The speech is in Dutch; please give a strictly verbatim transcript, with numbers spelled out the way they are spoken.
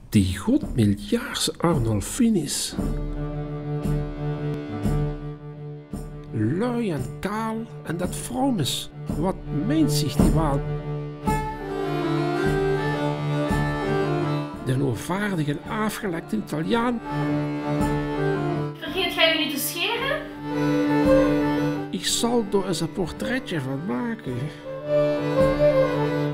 Die godmiljards Arnolfinis. Lui en kaal en dat vromes. Wat meent zich die waal? De onvaardige en afgelekte Italiaan. Vergeet jij je niet te scheren? Ik zal er eens een portretje van maken.